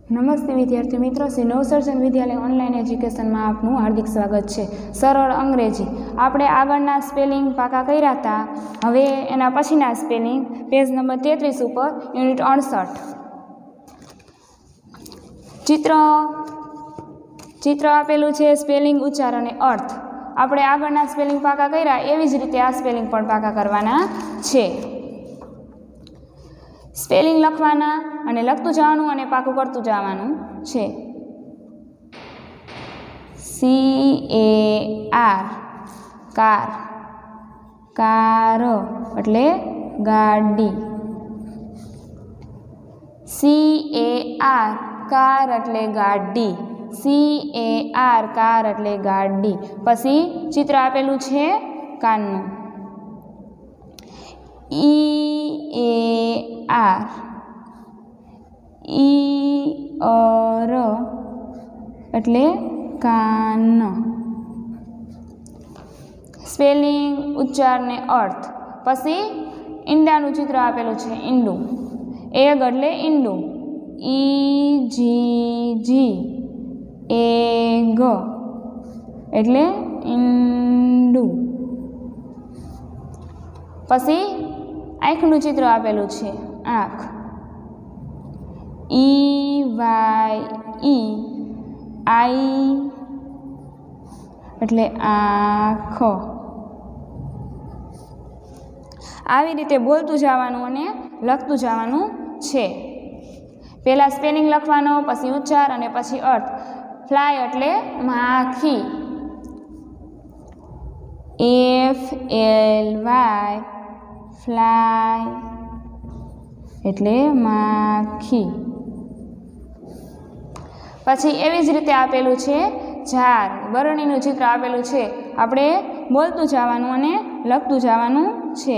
નમસ્તે વિદ્યાર્થી મિત્રો, શ્રી નવસર્જન વિદ્યાલય ઓનલાઈન એજ્યુકેશનમાં આપનું હાર્દિક સ્વાગત છે। સરળ અંગ્રેજી આપણે આગળના સ્પેલિંગ પાકા કર્યા હતા। હવે એના પછીના સ્પેલિંગ પેજ નંબર 33 ઉપર યુનિટ 68 ચિત્ર આપેલું છે। સ્પેલિંગ, ઉચ્ચાર અને અર્થ આપણે આગળના સ્પેલિંગ પાકા કર્યા એવી જ રીતે આ સ્પેલિંગ પણ પાકા કરવાના છે। સ્પેલિંગ લખવાના અને લખતું જવાનું અને પાકું કરતું જવાનું છે। CAR કાર, કાર એટલે ગાડી। CAR કાર એટલે ગાડી। CAR કાર એટલે ગાડી। પછી ચિત્ર આપેલું છે કાનનું। EAR ઈયર એટલે કાન। સ્પેલિંગ, ઉચ્ચાર ને અર્થ। પછી ઈંડાનું ચિત્ર આપેલું છે ઈંડું। એગ એટલે ઈંડું। EGG એગ એટલે ઈંડું। પછી આંખનું ચિત્ર આપેલું છે આંખ। EYE આઈ એટલે આંખ। આવી રીતે બોલતું જવાનું અને લખતું જવાનું છે। પહેલાં સ્પેલિંગ લખવાનો, પછી ઉચ્ચાર અને પછી અર્થ। ફ્લાય એટલે માખી। FLY ફ્લાય એટલે માખી। પછી એવી જ રીતે આપેલું છે ઝાડ। બરણીનું ચિત્ર આપેલું છે। આપણે બોલતું જવાનું અને લખતું જવાનું છે।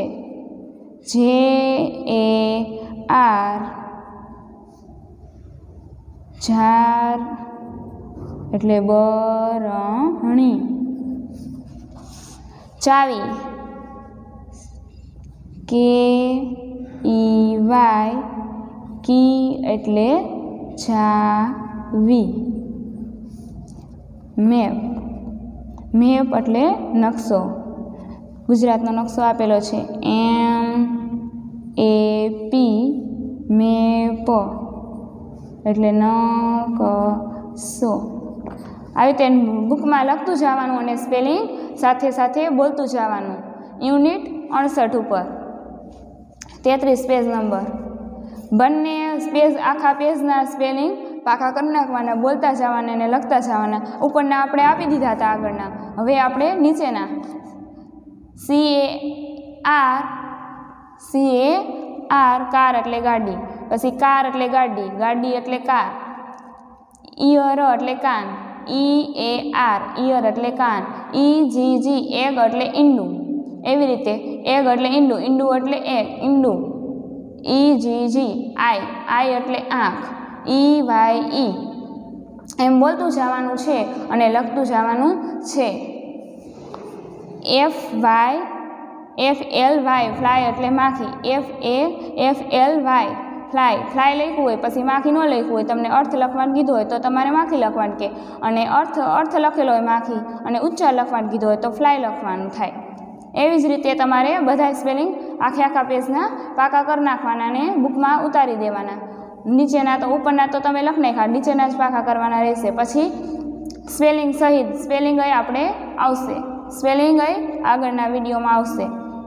JAR ઝાડ એટલે બરણી। ચાવી KEY કી એટલે ચાવી। મેપ, મેપ એટલે નકશો। ગુજરાતનો નકશો આપેલો છે MAP મેપ એટલે નકશો। આવી રીતે બુકમાં લખતું જવાનું અને સ્પેલિંગ સાથે સાથે બોલતું જવાનું। યુનિટ 68 ઉપર 33 પેજ નંબર। બંને પેજ, આખા પેજના સ્પેલિંગ પાકા કરી નાખવાના, બોલતા જવાના અને લખતા જવાના। ઉપરના આપણે આપી દીધા હતા આગળના, હવે આપણે નીચેના। CAR કાર એટલે ગાડી। પછી કાર એટલે ગાડી, ગાડી એટલે કાર। ઈયર એટલે કાન। EAR ઈયર એટલે કાન। EGG એગ એટલે ઈંડું। એવી રીતે એગ એટલે ઈંડું, ઈંડું એટલે એગ, ઈંડું। EGG આઈ એટલે આંખ। EYE એમ બોલતું જવાનું છે અને લખતું જવાનું છે। FLY ફ્લાય એટલે માખી। FLY ફ્લાય, ફ્લાય લખ્યું હોય પછી માખી ન લખ્યું હોય, તમને અર્થ લખવાનું કીધું હોય તો તમારે માખી લખવાનું કે, અને અર્થ લખેલો હોય માખી અને ઉચ્ચાર લખવાનું કીધું હોય તો ફ્લાય લખવાનું થાય। એવી જ રીતે તમારે બધા સ્પેલિંગ આખા પેજના પાકા કરી નાખવાના અને બુકમાં ઉતારી દેવાના। નીચેના તો ઉપરના તો તમે લખી નાખ્યા, નીચેના જ પાકા કરવાના રહેશે। પછી સ્પેલિંગ સહિત સ્પેલિંગ આપણે આવશે, સ્પેલિંગ આગળના વિડીયોમાં આવશે।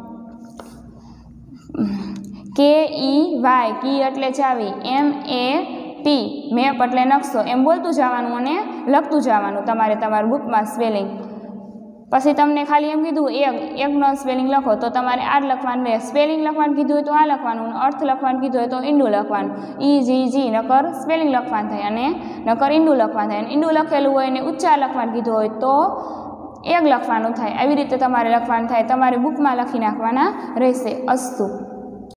KEY કી એટલે ચાવી। MAP મેપ એટલે નકશો। એમ બોલતું જવાનું અને લખતું જવાનું તમારે તમારા બુકમાં સ્પેલિંગ। પછી તમને ખાલી એમ કીધું એકનો સ્પેલિંગ લખો તો તમારે આ જ લખવાનું રહે। સ્પેલિંગ લખવાનું કીધું હોય તો આ લખવાનું, અર્થ લખવાનું કીધું હોય તો ઈંડું લખવાનું। EGG નકર સ્પેલિંગ લખવાનું થાય અને નકર ઈંડું લખવાનું થાય। ઈંડું લખેલું હોય અને ઉચ્ચાર લખવાનું કીધું હોય તો એગ લખવાનું થાય। આવી રીતે તમારે લખવાનું થાય, તમારે બુકમાં લખી નાખવાના રહેશે। અસ્તુ।